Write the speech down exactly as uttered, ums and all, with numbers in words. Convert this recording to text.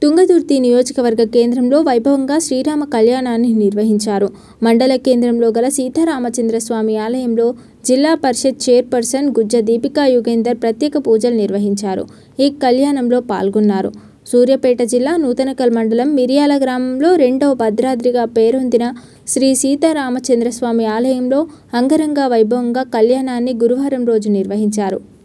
తుంగతుర్తి నియోజకవర్గ కేంద్రంలో వైభవంగా శ్రీరామ కళ్యాణాన్ని నిర్వహించారు. మండల కేంద్రంలో గల సీతారామచంద్రస్వామి ఆలయంలో జిల్లా పరిషత్ చైర్పర్సన్ గుజ్జ దీపికా యుగేందర్ ప్రత్యేక పూజలు నిర్వహించారు. ఈ కళ్యాణంలో పాల్గొన్నారు. సూర్యాపేట జిల్లా నూతనకల్ మండలం మిరియాల గ్రామంలో రెండవ భద్రాద్రిగా పేరొందిన శ్రీ సీతారామచంద్రస్వామి ఆలయంలో అంగరంగ వైభవంగా కళ్యాణాన్ని గురువారం రోజు నిర్వహించారు.